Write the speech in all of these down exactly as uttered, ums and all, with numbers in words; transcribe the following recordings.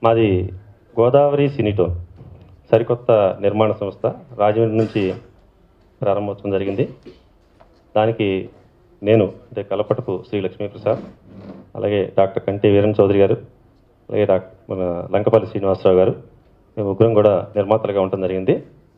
మాది గోదావరి సినీటోన్ సరికొత్త నిర్మాణ సంస్థ రాజమండ్రి నుంచి ప్రారంభోత్సవం జరిగింది. దానికి నేను అంటే కలపటపు శ్రీ లక్ష్మీప్రసాద్, అలాగే డాక్టర్ కంటి వీరన్ చౌదరి గారు, అలాగే డాక్టర్ మన లంకపల్లి శ్రీనివాసరావు గారు, మేము ముగ్గురం కూడా నిర్మాతలుగా ఉండటం జరిగింది.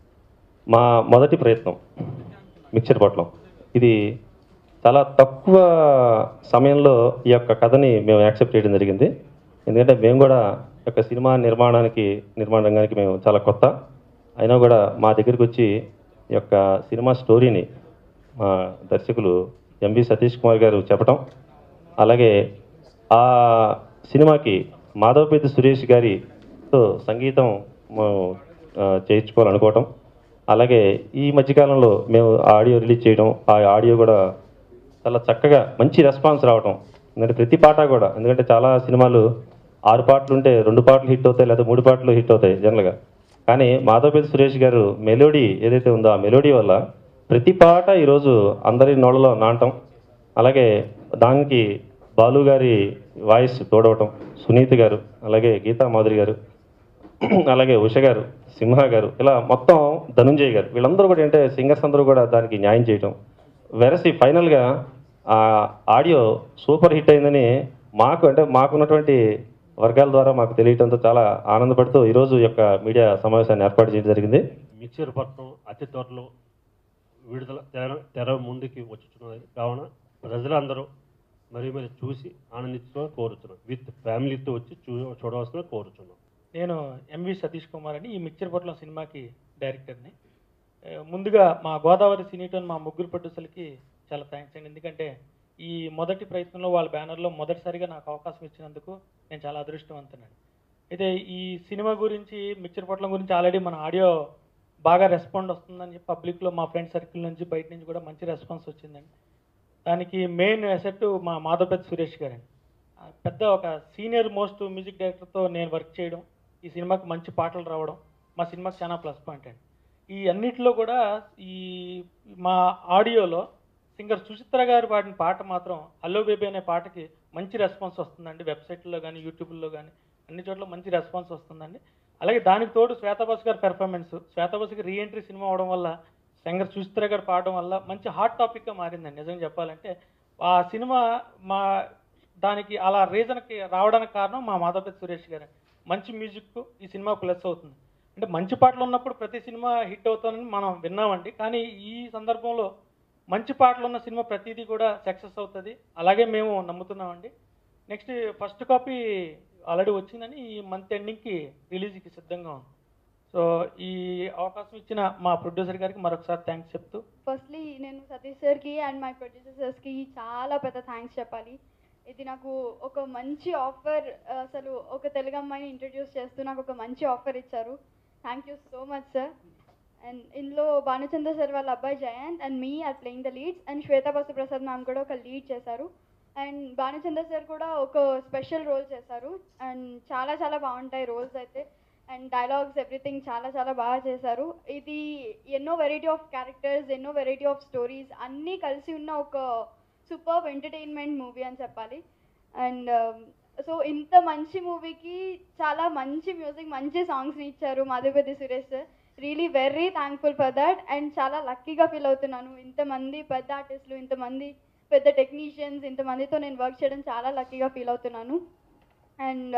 మా మొదటి ప్రయత్నం మిక్చర్ పొట్లం. ఇది చాలా తక్కువ సమయంలో ఈ యొక్క కథని మేము యాక్సెప్ట్ చేయడం జరిగింది. ఎందుకంటే మేము కూడా యొక్క సినిమా నిర్మాణానికి నిర్మాణ రంగానికి మేము చాలా కొత్త అయినా కూడా మా దగ్గరికి వచ్చి ఈ యొక్క సినిమా స్టోరీని మా దర్శకులు ఎంవి సతీష్ కుమార్ గారు చెప్పటం, అలాగే ఆ సినిమాకి మాధవపేతి సురేష్ గారితో సంగీతం చేయించుకోవాలనుకోవటం, అలాగే ఈ మధ్యకాలంలో మేము ఆడియో రిలీజ్ చేయడం, ఆ ఆడియో కూడా చాలా చక్కగా మంచి రెస్పాన్స్ రావటం. ఎందుకంటే ప్రతి పాట కూడా, ఎందుకంటే చాలా సినిమాలు ఆరు పాటలు ఉంటే రెండు పాటలు హిట్ అవుతాయి, లేదా మూడు పాటలు హిట్ అవుతాయి జనరల్గా. కానీ మాధవపేతి సురేష్ గారు మెలోడీ ఏదైతే ఉందో ఆ మెలోడీ వల్ల ప్రతి పాట ఈరోజు అందరి నోళ్ళలో నాటం, అలాగే దానికి బాలు గారి వాయిస్ తోడవటం, సునీత్ గారు, అలాగే గీతా మాధురి గారు, అలాగే ఉష గారు, సింహ గారు, ఇలా మొత్తం ధనుంజయ్ గారు, వీళ్ళందరూ కూడా ఏంటంటే సింగర్స్ అందరూ కూడా దానికి న్యాయం చేయటం. వెరసి ఫైనల్గా ఆ ఆడియో సూపర్ హిట్ అయిందని మాకు అంటే మాకున్నటువంటి వర్గాల ద్వారా మాకు తెలియటంతో చాలా ఆనందపడుతూ ఈరోజు యొక్క మీడియా సమావేశాన్ని ఏర్పాటు చేయడం జరిగింది. మిక్చర్ పట్నం అతి త్వరలో విడుదల తెర తెర ముందుకి వచ్చుచున్నది కావున ప్రజలందరూ మరి మరి చూసి ఆనందించడం కోరుతున్నాం. విత్ ఫ్యామిలీతో వచ్చి చూ చూడవలసిన కోరుతున్నాం. నేను ఎంవి సతీష్ కుమార్ అని ఈ మిక్చర్ పొట్లం సినిమాకి డైరెక్టర్ని. ముందుగా మా గోదావరి సినీటోన్ మా ముగ్గురు ప్రొడ్యూసర్లకి చాలా థ్యాంక్స్ అండి. ఎందుకంటే ఈ మొదటి ప్రయత్నంలో వాళ్ళ బ్యానర్లో మొదటిసారిగా నాకు అవకాశం ఇచ్చినందుకు నేను చాలా అదృష్టవంతునండి. అయితే ఈ సినిమా గురించి మిక్చర్ పొట్లం గురించి ఆల్రెడీ మన ఆడియో బాగా రెస్పాండ్ వస్తుందని చెప్పి పబ్లిక్లో మా ఫ్రెండ్ సర్కిల్ నుంచి బయట నుంచి కూడా మంచి రెస్పాన్స్ వచ్చిందండి. దానికి మెయిన్ అసెట్ మా మాధవపేతి సురేష్ గారండి. పెద్ద ఒక సీనియర్ మోస్ట్ మ్యూజిక్ డైరెక్టర్తో నేను వర్క్ చేయడం, ఈ సినిమాకి మంచి పాటలు రావడం మా సినిమాకి చాలా ప్లస్ పాయింట్ అండి. ఈ అన్నిటిలో కూడా ఈ మా ఆడియోలో సింగర్ సుచిత్ర గారు పాడిన పాట మాత్రం హలో బేబీ అనే పాటకి మంచి రెస్పాన్స్ వస్తుందండి. వెబ్సైట్లో కానీ యూట్యూబ్లో కానీ అన్ని చోట్ల మంచి రెస్పాన్స్ వస్తుందండి. అలాగే దానికి తోడు శ్వేతాబస్ గారి పెర్ఫార్మెన్స్, శ్వేతాబస్కి రీఎంట్రీ సినిమా అవడం వల్ల సింగర్ సుచిత్ర గారు పాడడం వల్ల మంచి హాట్ టాపిక్గా మారిందండి. నిజంగా చెప్పాలంటే ఆ సినిమా మా దానికి అలా రీజన్కి రావడానికి కారణం మా మాధవపేతి సురేష్ గారు. మంచి మ్యూజిక్ ఈ సినిమా ప్లస్ అవుతుంది. అంటే మంచి పాటలు ఉన్నప్పుడు ప్రతి సినిమా హిట్ అవుతుందని మనం విన్నామండి. కానీ ఈ సందర్భంలో మంచి పాటలు ఉన్న సినిమా ప్రతిదీ కూడా సక్సెస్ అవుతుంది, అలాగే మేము నమ్ముతున్నామండి. నెక్స్ట్ ఫస్ట్ కాపీ ఆల్రెడీ వచ్చిందని ఈ మంత్ ఎండింగ్కి రిలీజ్కి సిద్ధంగా ఉంది. సో ఈ అవకాశం ఇచ్చిన మా ప్రొడ్యూసర్ గారికి మరొకసారి థ్యాంక్స్ చెప్తూ, ఫస్ట్లీ నేను సతీష్ సార్కి అండ్ మై ప్రొడ్యూసర్స్కి చాలా పెద్ద థ్యాంక్స్ చెప్పాలి. ఇది నాకు ఒక మంచి ఆఫర్, అసలు ఒక తెలుగు అమ్మాయిని ఇంట్రడ్యూస్ చేస్తూ నాకు ఒక మంచి ఆఫర్ ఇచ్చారు. Thank you so much sir. And ఇందులో భానుచంద్ర సార్ వాళ్ళ అబ్బాయి Jayant and me are playing the leads, and Shweta Basu Prasad ma'am కూడా ఒక లీడ్ చేశారు. అండ్ భానుచంద్ర సార్ కూడా ఒక స్పెషల్ రోల్ చేశారు. అండ్ చాలా చాలా బాగుంటాయి రోల్స్ అయితే, అండ్ డైలాగ్స్ ఎవ్రీథింగ్ చాలా చాలా బాగా చేశారు. ఇది ఎన్నో వెరైటీ ఆఫ్ క్యారెక్టర్స్, ఎన్నో వెరైటీ ఆఫ్ స్టోరీస్ అన్నీ కలిసి ఉన్న ఒక సూపర్ ఎంటర్టైన్మెంట్ మూవీ అని చెప్పాలి. అండ్ సో ఇంత మంచి మూవీకి చాలా మంచి మ్యూజిక్, మంచి సాంగ్స్ని ఇచ్చారు Madhavapeddi Suresh sir. Really very thankful for that. And చాలా లక్కీగా ఫీల్ అవుతున్నాను. ఇంతమంది పెద్ద ఆర్టిస్టులు, ఇంతమంది పెద్ద టెక్నీషియన్స్, ఇంతమందితో నేను వర్క్ చేయడం చాలా లక్కీగా ఫీల్ అవుతున్నాను. అండ్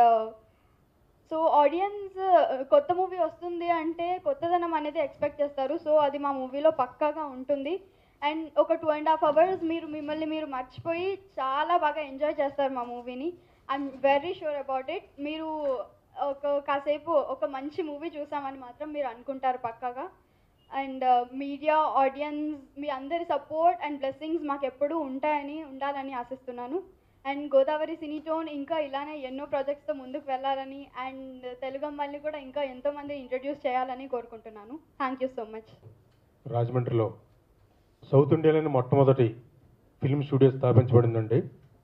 సో ఆడియన్స్ కొత్త మూవీ వస్తుంది అంటే కొత్తదనం అనేది ఎక్స్పెక్ట్ చేస్తారు. సో అది మా మూవీలో పక్కాగా ఉంటుంది. అండ్ ఒక టూ అండ్ హాఫ్ అవర్స్ మీరు మిమ్మల్ని మీరు మర్చిపోయి చాలా బాగా ఎంజాయ్ చేస్తారు మా మూవీని. I'm very sure about it. మీరు ఒక కాసేపు ఒక మంచి మూవీ చూసామని మాత్రం మీరు అనుకుంటారు పక్కాగా. అండ్ మీడియా, ఆడియన్స్, మీ అందరి సపోర్ట్ అండ్ బ్లెస్సింగ్స్ మాకు ఎప్పుడూ ఉంటాయని ఉండాలని ఆశిస్తున్నాను. అండ్ గోదావరి సినీటోన్ ఇంకా ఇలానే ఎన్నో ప్రాజెక్ట్స్తో ముందుకు వెళ్ళాలని, అండ్ తెలుగు అమ్మాయిని కూడా ఇంకా ఎంతోమంది ఇంట్రడ్యూస్ చేయాలని కోరుకుంటున్నాను. Thank you so much. రాజమండ్రిలో సౌత్ ఇండియాలోని మొట్టమొదటి ఫిల్మ్ స్టూడియో స్థాపించబడిందండి.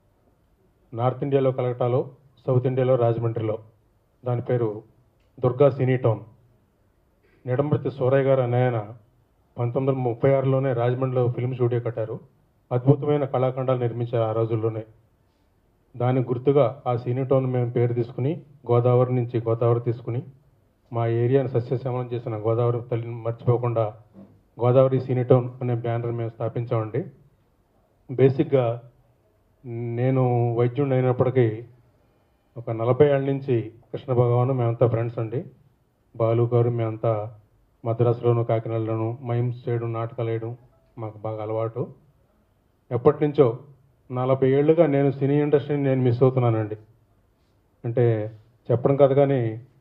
నార్త్ ఇండియాలో కలకటాలో, సౌత్ ఇండియాలో రాజమండ్రిలో. దాని పేరు దుర్గా సినీటోన్. నిడమృతి సూరయ్య గారు అనే ఆయన పంతొమ్మిది వందల ముప్పై ఆరులోనే రాజమండ్రిలో ఫిల్మ్ స్టూడియో కట్టారు. అద్భుతమైన కళాఖండాలు నిర్మించారు ఆ రోజుల్లోనే. దానికి గుర్తుగా ఆ సినీటోన్ మేము పేరు తీసుకుని గోదావరి నుంచి గోదావరి తీసుకుని మా ఏరియాను సస్యశ్యామలం చేసిన గోదావరి తల్లిని మర్చిపోకుండా గోదావరి సినీటోన్ అనే బ్యానర్ మేము స్థాపించామండి. బేసిక్గా నేను వైద్యుడిని అయినప్పటికీ ఒక నలభై ఏళ్ళ నుంచి కృష్ణ భగవాన్ మేమంతా ఫ్రెండ్స్ అండి. బాలు గారు మేమంతా మద్రాసులోను కాకినాడలోను మైమ్స్ చేయడం నాటకాలు వేయడం మాకు బాగా అలవాటు. ఎప్పటి నుంచో నలభై ఏళ్ళుగా నేను సినీ ఇండస్ట్రీని నేను మిస్ అవుతున్నానండి. అంటే చెప్పడం కాదు కానీ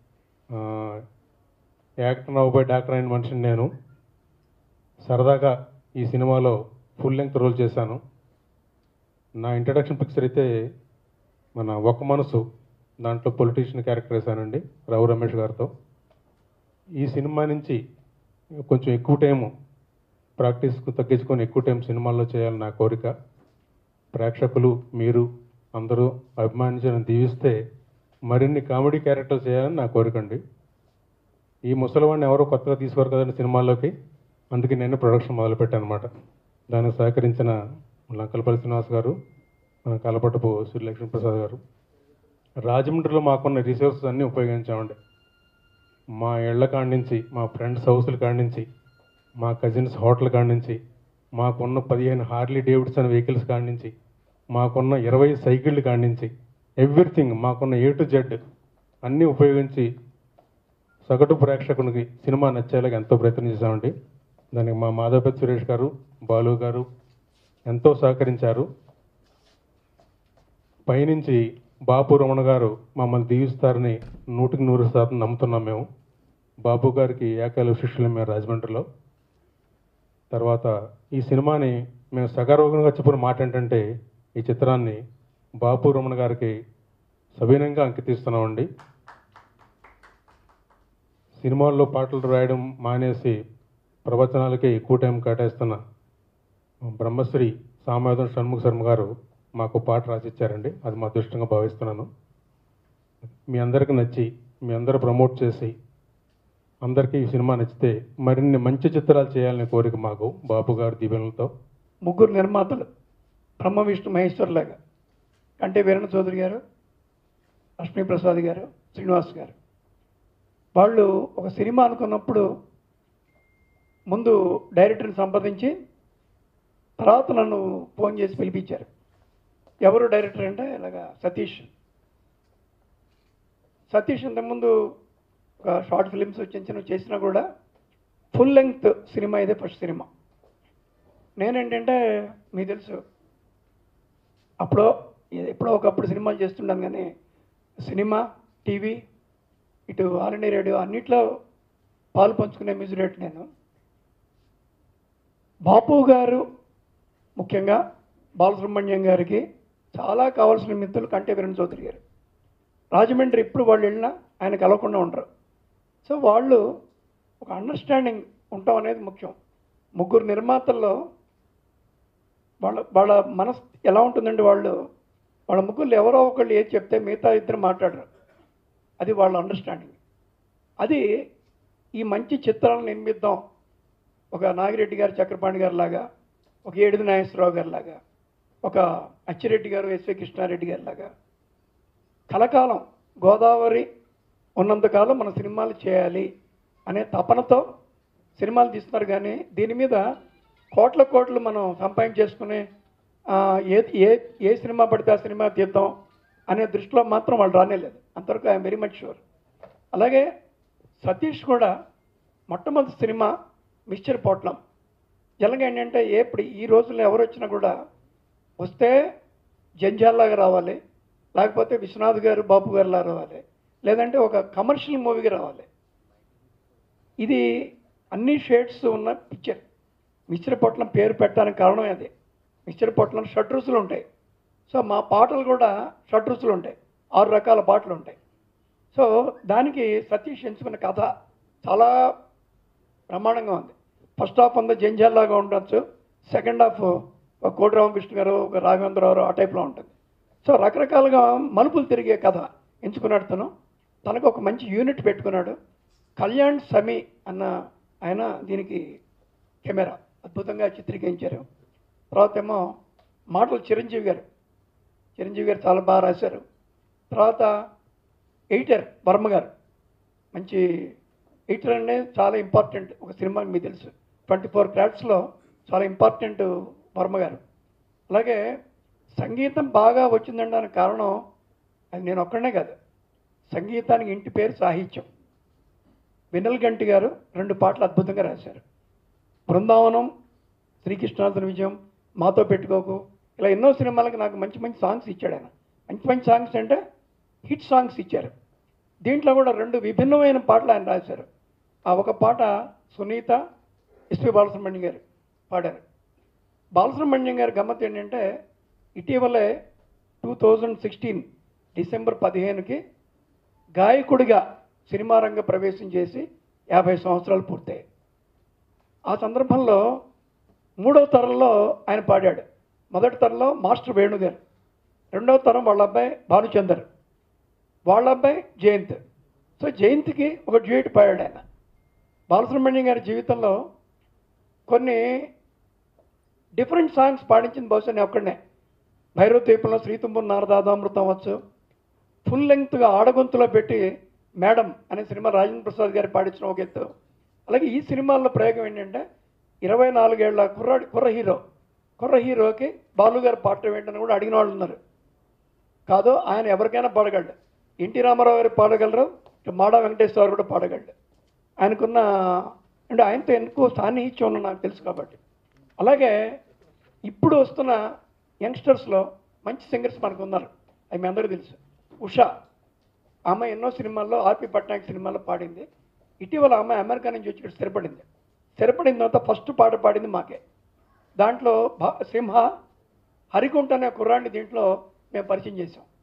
యాక్టర్ అవ్వబోయే డాక్టర్ అయిన మనిషిని నేను. సరదాగా ఈ సినిమాలో ఫుల్ లెంగ్త్ రోల్ చేశాను. నా ఇంట్రడక్షన్ పిక్చర్ అయితే మన ఒక మనసు, దాంట్లో పొలిటీషియన్ క్యారెక్టర్ వేశానండి రావు రమేష్ గారితో. ఈ సినిమా నుంచి కొంచెం ఎక్కువ టైము ప్రాక్టీస్కు తగ్గించుకొని ఎక్కువ టైం సినిమాల్లో చేయాలని నా కోరిక. ప్రేక్షకులు మీరు అందరూ అభిమానించని దీవిస్తే మరిన్ని కామెడీ క్యారెక్టర్లు చేయాలని నా కోరిక అండి. ఈ ముసలివాడిని ఎవరో కొత్తగా తీసుకోరు కదండి సినిమాల్లోకి, అందుకే నేను ప్రొడక్షన్ మొదలుపెట్టాను అనమాట. దానికి సహకరించిన లంకలపల్లి శ్రీనివాస్ గారు, మన కలపటపు శ్రీ లక్ష్మీప్రసాద్ గారు. రాజమండ్రిలో మాకున్న రిసోర్సెస్ అన్నీ ఉపయోగించామండి. మా ఇళ్ల కాడి నుంచి, మా ఫ్రెండ్స్ హౌస్ల కాడి నుంచి, మా కజిన్స్ హోటల్ కాడి నుంచి, మాకున్న పదిహేను హార్లీ డేవిడ్సన్ వెహికల్స్ కాడి నుంచి, మాకున్న ఇరవై సైకిళ్ళు కాడి నుంచి, ఎవ్రీథింగ్ మాకున్న ఏ టు జెడ్ అన్నీ ఉపయోగించి సగటు ప్రేక్షకునికి సినిమా నచ్చేలాగా ఎంతో ప్రయత్నం చేశామండి. దానికి మా మాధవపతి సురేష్ గారు, బాలు గారు ఎంతో సహకరించారు. పైనుంచి బాపు రమణ గారు మమ్మల్ని దీవిస్తారని నూటికి నూరు శాతం నమ్ముతున్నాం మేము. బాపు గారికి ఏకాలు శిష్యులు మేము రాజమండ్రిలో. తర్వాత ఈ సినిమాని మేము సగర్వంగా చెప్పిన మాట ఏంటంటే, ఈ చిత్రాన్ని బాపు రమణ గారికి సవినంగా అంకితిస్తున్నామండి. సినిమాల్లో పాటలు రాయడం మానేసి ప్రవచనాలకే ఎక్కువ టైం కేటాయిస్తున్న బ్రహ్మశ్రీ సామవేదం షణ్ముఖ శర్మ గారు మాకు పాట రాసిచ్చారండి. అది మా అదృష్టంగా భావిస్తున్నాను. మీ అందరికీ నచ్చి మీ అందరూ ప్రమోట్ చేసి అందరికీ ఈ సినిమా నచ్చితే మరిన్ని మంచి చిత్రాలు చేయాలనే కోరిక మాకు బాపు గారి దీవెనలతో. ముగ్గురు నిర్మాతలు బ్రహ్మ విష్ణు మహేశ్వర్లాగా కంటే వీరణ చౌదరి గారు, లక్ష్మీప్రసాద్ గారు, శ్రీనివాస్ గారు, వాళ్ళు ఒక సినిమా అనుకున్నప్పుడు ముందు డైరెక్టర్ని సంప్రదించి తర్వాత నన్ను ఫోన్ చేసి పిలిపించారు. ఎవరు డైరెక్టర్ అంటే ఇలాగా సతీష్. సతీష్ ఇంతకుముందు ఒక షార్ట్ ఫిలిమ్స్ చిన్న చిన్న చేసినా కూడా ఫుల్ లెంగ్త్ సినిమా ఇదే ఫస్ట్ సినిమా. నేనేంటంటే మీకు తెలుసు అప్పుడో ఎప్పుడో ఒకప్పుడు సినిమాలు చేస్తుంటాను, కానీ సినిమా, టీవీ, ఇటు ఆల్ ఇండియా రేడియో అన్నిట్లో పాలు పంచుకునే మ్యూజిక్ డైరెక్టర్ నేను. బాపు గారు ముఖ్యంగా బాలసుబ్రహ్మణ్యం గారికి చాలా కావాల్సిన మిత్రులు కంటే వీరణ చౌదరి గారు. రాజమండ్రి ఇప్పుడు వాళ్ళు వెళ్ళినా ఆయన కలవకుండా ఉండరు. సో వాళ్ళు ఒక అండర్స్టాండింగ్ ఉండటం అనేది ముఖ్యం. ముగ్గురు నిర్మాతల్లో వాళ్ళ వాళ్ళ మనసు ఎలా ఉంటుందండి, వాళ్ళు వాళ్ళ ముగ్గురు ఎవరో ఒకళ్ళు ఏది చెప్తే మిగతా ఇద్దరు మాట్లాడరు. అది వాళ్ళ అండర్స్టాండింగ్. అది ఈ మంచి చిత్రాలను నిర్మిద్దాం, ఒక నాగిరెడ్డి గారు, చక్రపాణి గారి లాగా, ఒక ఏడుది నాగేశ్వరరావు గారి లాగా, ఒక అచ్చిరెడ్డి గారు, ఎస్వి కృష్ణారెడ్డి గారి లాగా కలకాలం గోదావరి ఉన్నంతకాలం మన సినిమాలు చేయాలి అనే తపనతో సినిమాలు తీస్తున్నారు. కానీ దీని మీద కోట్ల కోట్లు మనం సంపాదించేసుకుని ఏ ఏ ఏ సినిమా పడితే ఆ సినిమా తీద్దాం అనే దృష్టిలో మాత్రం వాళ్ళు రానేలేదు. అంతవరకు ఐఎమ్ వెరీ మచ్ షూర్. అలాగే సతీష్ కూడా మొట్టమొదటి సినిమా మిక్చర్ పొట్లం. జనగా ఏంటంటే ఇప్పుడు ఈ రోజుల్లో ఎవరు వచ్చినా కూడా వస్తే జంజాల్లాగా రావాలి, లేకపోతే విశ్వనాథ్ గారు, బాపు గారులా రావాలి, లేదంటే ఒక కమర్షియల్ మూవీగా రావాలి. ఇది అన్ని షేడ్స్ ఉన్న పిక్చర్. మిక్చర్ పొట్లం పేరు పెట్టడానికి కారణం అదే. మిక్చర్ పొట్లం షడ్ రుచులు ఉంటాయి. సో మా పాటలు కూడా షడ్ రుచులు ఉంటాయి, ఆరు రకాల పాటలు ఉంటాయి. సో దానికి సతీష్ ఎంచుకున్న కథ చాలా బ్రహ్మాండంగా ఉంది. ఫస్ట్ హాఫ్ అంతా జంజాల్లాగా ఉండొచ్చు, సెకండ్ హాఫ్ ఒక కోటి రామకృష్ణ గారు, ఒక రాఘవేంద్రరావు ఆ టైప్లో ఉంటుంది. సో రకరకాలుగా మలుపులు తిరిగే కథ ఎంచుకున్నాడు తను. తనకు ఒక మంచి యూనిట్ పెట్టుకున్నాడు. కళ్యాణ్ సమీ అన్న ఆయన దీనికి కెమెరా అద్భుతంగా చిత్రీకరించారు. తర్వాత ఏమో మాటలు చిరంజీవి గారు. చిరంజీవి గారు చాలా బాగా రాశారు. తర్వాత ఎడిటర్ వర్మ గారు, మంచి ఎడిటర్ అనేది చాలా ఇంపార్టెంట్ ఒక సినిమాకి, మీకు తెలుసు ట్వంటీ ఫోర్ క్రాఫ్ట్స్లో చాలా ఇంపార్టెంట్ వర్మ గారు. అలాగే సంగీతం బాగా వచ్చిందనడానికి కారణం అది నేను ఒక్కడనే కాదు, సంగీతానికి ఇంటి పేరు సాహిత్యం. వెన్నెల గంటి గారు రెండు పాటలు అద్భుతంగా రాశారు. బృందావనం, శ్రీకృష్ణార్జున విజయం, మాతో పెట్టుకోకు, ఇలా ఎన్నో సినిమాలకు నాకు మంచి మంచి సాంగ్స్ ఇచ్చాడు ఆయన. మంచి మంచి సాంగ్స్ అంటే హిట్ సాంగ్స్ ఇచ్చారు. దీంట్లో కూడా రెండు విభిన్నమైన పాటలు ఆయన రాశారు. ఆ ఒక పాట సునీత, ఎస్పి బాలసుబ్రహ్మణ్యం గారు పాడారు. బాలసుబ్రహ్మణ్యం గారి గమ్మత్ ఏంటంటే ఇటీవలే టూ థౌజండ్ సిక్స్టీన్ డిసెంబర్ పదిహేనుకి గాయకుడిగా సినిమా రంగ ప్రవేశం చేసి యాభై సంవత్సరాలు పూర్తయ్యాయి. ఆ సందర్భంలో మూడవ తరంలో ఆయన పాడాడు. మొదటి తరంలో మాస్టర్ వేణు గారు, రెండవ తరం వాళ్ళ అబ్బాయి భానుచందర్, వాళ్ళ అబ్బాయి జయంత్. సో జయంత్కి ఒక డ్యూయట్ పాడాడు ఆయన. బాలసుబ్రహ్మణ్యం గారి జీవితంలో కొన్ని డిఫరెంట్ సాంగ్స్ పాడించింది బహుశా నేను ఒక్కడనే. భైరవ ద్వీపంలో శ్రీతుంబురు నారదాదామృతం వచ్చు, ఫుల్ లెంగ్త్గా ఆడగొంతులో పెట్టి మేడం అనే సినిమా రాజేంద్ర ప్రసాద్ గారు పాడించిన ఒక ఎత్తు. అలాగే ఈ సినిమాల్లో ప్రయోగం ఏంటంటే ఇరవై నాలుగేళ్ల కుర్రాడి కుర్ర హీరో కుర్ర హీరోకి బాలు గారు పాడటం ఏంటని కూడా అడిగిన వాళ్ళు ఉన్నారు. కాదు, ఆయన ఎవరికైనా పాడగలడు. ఎన్టీ రామారావు గారు పాడగలరు, మాడా వెంకటేశ్వర కూడా పాడగలడు. ఆయనకున్న అంటే ఆయనతో ఎందుకు సాన్నిహిత్యం ఉన్న నాకు తెలుసు కాబట్టి. అలాగే ఇప్పుడు వస్తున్న యంగ్స్టర్స్లో మంచి సింగర్స్ మనకు ఉన్నారు, అవి మీ అందరికీ తెలుసు. ఉషా, ఆమె ఎన్నో సినిమాల్లో, ఆర్పి పట్నాయక్ సినిమాల్లో పాడింది. ఇటీవల ఆమె అమెరికా నుంచి వచ్చి ఇక్కడ స్థిరపడింది. స్థిరపడిన తర్వాత ఫస్ట్ పాట పాడింది మాకే. దాంట్లో సింహ హరికుంట అనే కుర్రాన్ని దీంట్లో మేము పరిచయం చేసాం.